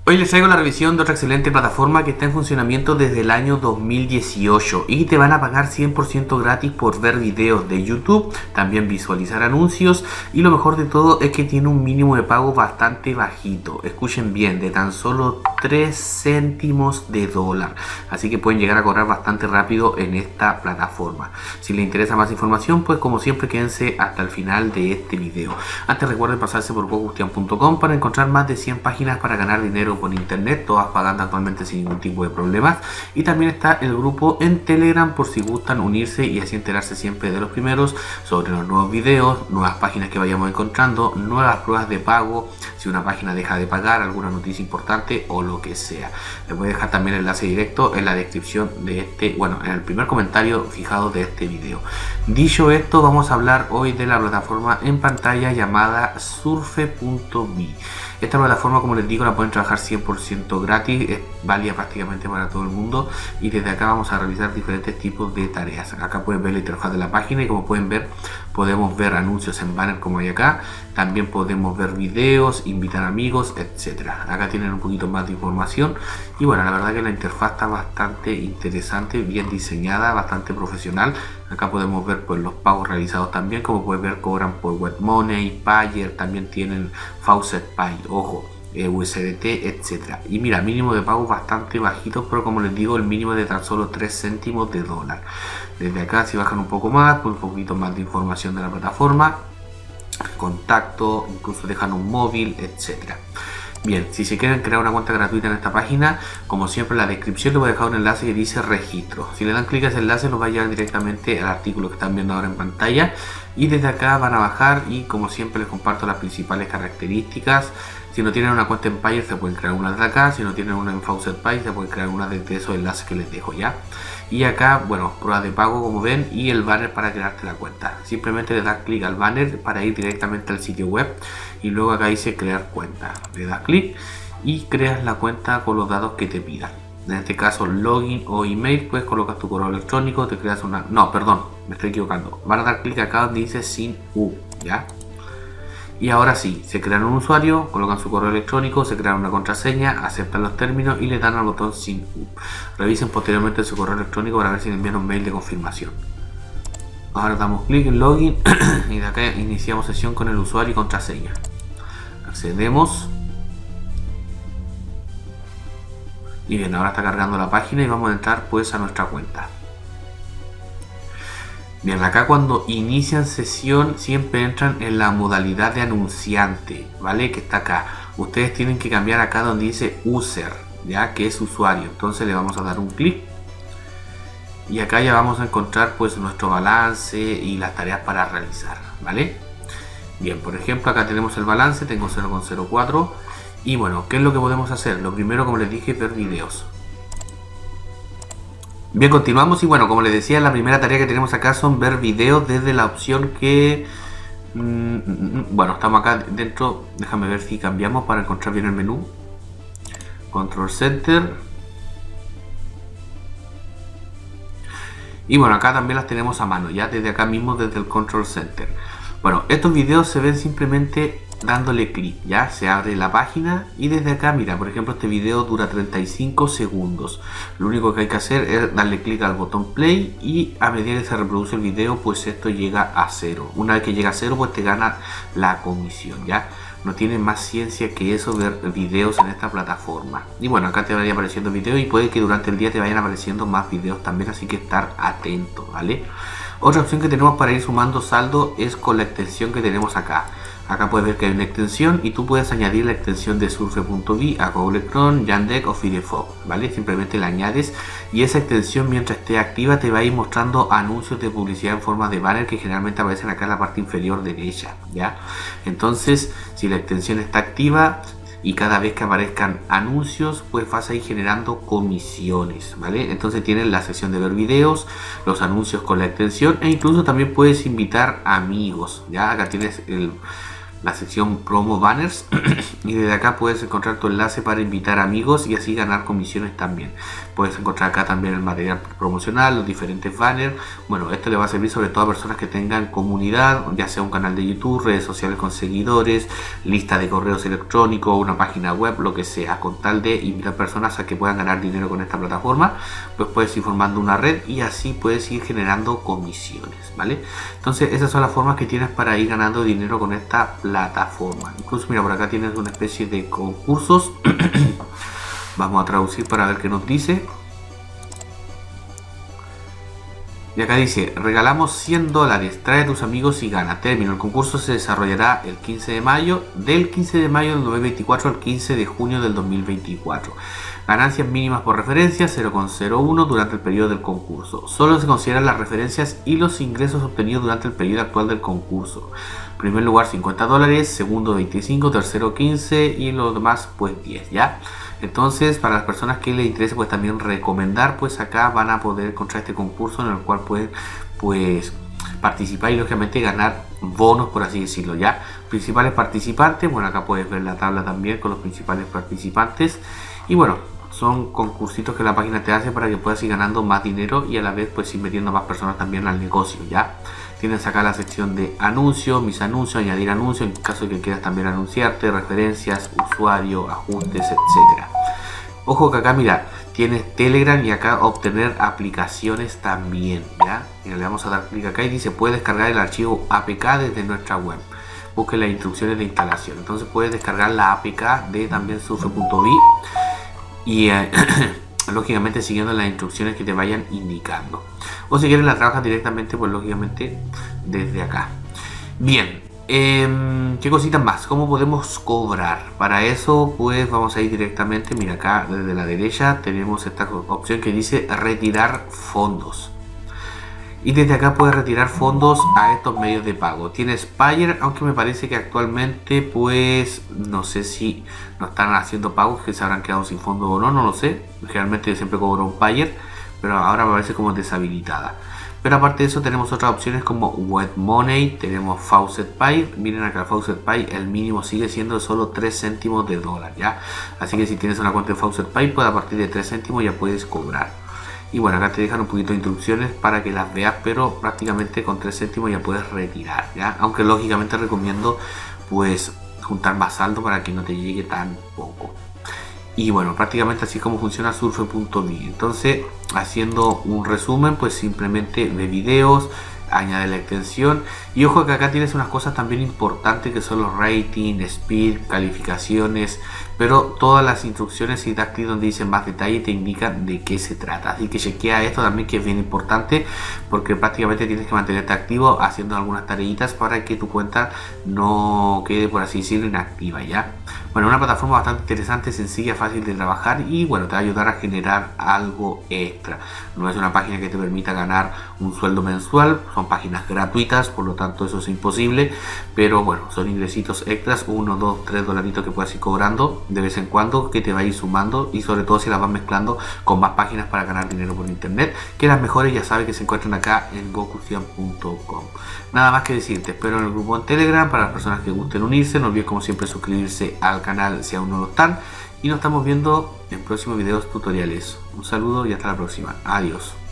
Hoy les traigo la revisión de otra excelente plataforma que está en funcionamiento desde el año 2018 y te van a pagar 100% gratis por ver videos de YouTube, también visualizar anuncios y lo mejor de todo es que tiene un mínimo de pago bastante bajito. Escuchen bien, de tan solo 3 céntimos de dólar, así que pueden llegar a cobrar bastante rápido en esta plataforma. Si les interesa más información, pues como siempre quédense hasta el final de este video. Antes recuerden pasarse por gogustian.com para encontrar más de 100 páginas para ganar dinero por internet, todas pagando actualmente sin ningún tipo de problemas, y también está el grupo en Telegram por si gustan unirse y así enterarse siempre de los primeros sobre los nuevos videos, nuevas páginas que vayamos encontrando, nuevas pruebas de pago, si una página deja de pagar, alguna noticia importante o lo que sea. Les voy a dejar también el enlace directo en la descripción de este, bueno, en el primer comentario fijado de este video. Dicho esto, vamos a hablar hoy de la plataforma en pantalla llamada Surfe.me. Esta plataforma, como les digo, la pueden trabajar 100% gratis, es válida prácticamente para todo el mundo y desde acá vamos a realizar diferentes tipos de tareas. Acá pueden ver la interfaz de la página y como pueden ver, podemos ver anuncios en banner como hay acá, también podemos ver videos, invitar amigos, etcétera. Acá tienen un poquito más de información y bueno, la verdad que la interfaz está bastante interesante, bien diseñada, bastante profesional. Acá podemos ver pues los pagos realizados también, como pueden ver cobran por WebMoney, Payer, también tienen FaucetPay, ojo, USDT, etcétera. Y mira, mínimo de pago bastante bajito, pero como les digo, el mínimo es de tan solo 3 céntimos de dólar. Desde acá si bajan un poco más, pues un poquito más de información de la plataforma, contacto, incluso dejan un móvil, etcétera. Bien, si se quieren crear una cuenta gratuita en esta página, como siempre en la descripción les voy a dejar un enlace que dice registro. Si le dan clic a ese enlace nos va a llevar directamente al artículo que están viendo ahora en pantalla y desde acá van a bajar y como siempre les comparto las principales características. Si no tienen una cuenta en Payer se pueden crear una desde acá, si no tienen una en FaucetPay se pueden crear una desde esos enlaces que les dejo ya. Y acá, bueno, pruebas de pago como ven y el banner para crearte la cuenta. Simplemente le das clic al banner para ir directamente al sitio web y luego acá dice crear cuenta. Le das clic y creas la cuenta con los datos que te pidan. En este caso login o email, pues colocas tu correo electrónico, te creas una... No, perdón, me estoy equivocando. Van a dar clic acá donde dice sin U, ¿ya? Y ahora sí, se crean un usuario, colocan su correo electrónico, se crean una contraseña, aceptan los términos y le dan al botón sin U. Revisen posteriormente su correo electrónico para ver si le envían un mail de confirmación. Ahora damos clic en login y de acá iniciamos sesión con el usuario y contraseña. Accedemos. Y bien, ahora está cargando la página y vamos a entrar pues a nuestra cuenta. Bien, acá cuando inician sesión siempre entran en la modalidad de anunciante, ¿vale? Que está acá. Ustedes tienen que cambiar acá donde dice user, ya que es usuario. Entonces le vamos a dar un clic y acá ya vamos a encontrar pues nuestro balance y las tareas para realizar, ¿vale? Bien, por ejemplo acá tenemos el balance, tengo 0,04 y bueno, ¿qué es lo que podemos hacer? Lo primero, como les dije, ver videos. Bien, continuamos y bueno, como les decía, la primera tarea que tenemos acá son ver videos desde la opción que... bueno, estamos acá dentro, déjame ver si cambiamos para encontrar bien el menú. Control Center. Y bueno, acá también las tenemos a mano, ya desde acá mismo, desde el Control Center. Bueno, estos videos se ven simplemente dándole clic, ya se abre la página y desde acá, mira, por ejemplo este video dura 35 segundos. Lo único que hay que hacer es darle clic al botón play y a medida que se reproduce el video pues esto llega a 0. Una vez que llega a 0 pues te gana la comisión, ya. No tiene más ciencia que eso, ver videos en esta plataforma. Y bueno, acá te van a ir apareciendo videos y puede que durante el día te vayan apareciendo más videos también, así que estar atento, ¿vale? Otra opción que tenemos para ir sumando saldo es con la extensión que tenemos acá. Acá puedes ver que hay una extensión y tú puedes añadir la extensión de Surfe.me a Google Chrome, Yandex o Firefox, ¿vale? Simplemente la añades y esa extensión mientras esté activa te va a ir mostrando anuncios de publicidad en forma de banner que generalmente aparecen acá en la parte inferior derecha, ¿ya? Entonces, si la extensión está activa y cada vez que aparezcan anuncios, pues vas a ir generando comisiones, ¿vale? Entonces tienes la sección de ver videos, los anuncios con la extensión e incluso también puedes invitar amigos, ¿ya? Acá tienes la sección promo banners y desde acá puedes encontrar tu enlace para invitar amigos y así ganar comisiones también. Puedes encontrar acá también el material promocional, los diferentes banners. Bueno, esto le va a servir sobre todo a personas que tengan comunidad, ya sea un canal de YouTube, redes sociales con seguidores, lista de correos electrónicos, una página web, lo que sea, con tal de invitar personas a que puedan ganar dinero con esta plataforma. Pues puedes ir formando una red y así puedes ir generando comisiones, ¿vale? Entonces esas son las formas que tienes para ir ganando dinero con esta plataforma. Incluso mira, por acá tienes una especie de concursos. Vamos a traducir para ver qué nos dice. Y acá dice, regalamos $100, trae a tus amigos y gana. Término, el concurso se desarrollará el 15 de mayo, del 15 de mayo del 2024 al 15 de junio del 2024. Ganancias mínimas por referencia, 0,01 durante el periodo del concurso. Solo se consideran las referencias y los ingresos obtenidos durante el periodo actual del concurso. Primer lugar $50, segundo 25, tercero 15 y los demás pues 10, ¿ya? Entonces, para las personas que les interese pues también recomendar, pues acá van a poder encontrar este concurso en el cual pueden pues participar y lógicamente ganar bonos, por así decirlo, ¿ya? Principales participantes, bueno, acá puedes ver la tabla también con los principales participantes y bueno, son concursitos que la página te hace para que puedas ir ganando más dinero y a la vez pues ir metiendo más personas también al negocio, ¿ya? Tienes acá la sección de anuncios, mis anuncios, añadir anuncios, en caso de que quieras también anunciarte, referencias, usuario, ajustes, etcétera. Ojo que acá mira, tienes Telegram y acá obtener aplicaciones también, ¿ya? Mira, le vamos a dar clic acá y dice puedes descargar el archivo APK desde nuestra web. Busque las instrucciones de instalación. Entonces puedes descargar la APK de también surfe.bi y lógicamente siguiendo las instrucciones que te vayan indicando. O si quieres la trabajas directamente, pues lógicamente desde acá. Bien, ¿qué cositas más? ¿Cómo podemos cobrar? Para eso pues vamos a ir directamente, mira acá desde la derecha tenemos esta opción que dice retirar fondos. Y desde acá puedes retirar fondos a estos medios de pago. Tienes Payer, aunque me parece que actualmente pues no sé si no están haciendo pagos, que se habrán quedado sin fondos o no, no lo sé. Generalmente yo siempre cobro un Payer, pero ahora me parece como deshabilitada. Pero aparte de eso tenemos otras opciones como Web Money, tenemos Faucet Pay. Miren acá, Faucet Pay, el mínimo sigue siendo solo 3 céntimos de dólar, ¿ya? Así que si tienes una cuenta de Faucet Pay, pues a partir de 3 céntimos ya puedes cobrar. Y bueno, acá te dejan un poquito de instrucciones para que las veas, pero prácticamente con 3 céntimos ya puedes retirar, ¿ya? Aunque lógicamente recomiendo pues juntar más saldo para que no te llegue tan poco. Y bueno, prácticamente así es como funciona surfe.bi. Entonces, haciendo un resumen, pues simplemente ve videos, añade la extensión y ojo que acá tienes unas cosas también importantes que son los rating, speed, calificaciones, pero todas las instrucciones y DACTI donde dicen más detalle te indican de qué se trata, así que chequea esto también, que es bien importante porque prácticamente tienes que mantenerte activo haciendo algunas tareitas para que tu cuenta no quede, por así decirlo, inactiva, ¿ya? Bueno, una plataforma bastante interesante, sencilla, fácil de trabajar y bueno, te va a ayudar a generar algo extra. No es una página que te permita ganar un sueldo mensual, son páginas gratuitas, por lo tanto eso es imposible, pero bueno, son ingresitos extras, 1, 2, 3 dolaritos que puedes ir cobrando de vez en cuando, que te va a ir sumando y sobre todo si las vas mezclando con más páginas para ganar dinero por internet, que las mejores ya sabes que se encuentran acá en gocucian.com. Nada más que decir, te espero en el grupo en Telegram para las personas que gusten unirse, no olvides como siempre suscribirse al canal si aún no lo están y nos estamos viendo en próximos videos tutoriales. Un saludo y hasta la próxima. Adiós.